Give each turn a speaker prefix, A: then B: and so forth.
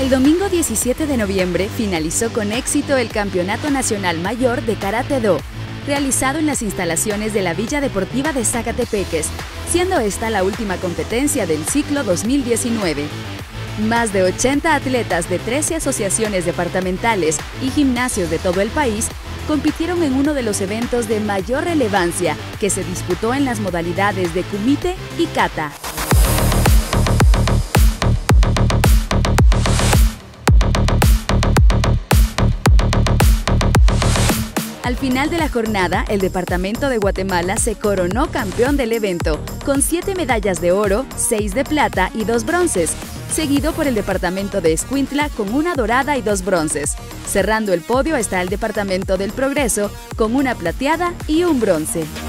A: El domingo 17 de noviembre finalizó con éxito el Campeonato Nacional Mayor de Karate-Do, realizado en las instalaciones de la Villa Deportiva de Zacatepeques, siendo esta la última competencia del ciclo 2019. Más de 80 atletas de 13 asociaciones departamentales y gimnasios de todo el país compitieron en uno de los eventos de mayor relevancia que se disputó en las modalidades de Kumite y Kata. Al final de la jornada, el departamento de Guatemala se coronó campeón del evento, con 7 medallas de oro, 6 de plata y 2 bronces, seguido por el departamento de Escuintla con 1 dorada y 2 bronces. Cerrando el podio está el departamento del Progreso con 1 plateada y 1 bronce.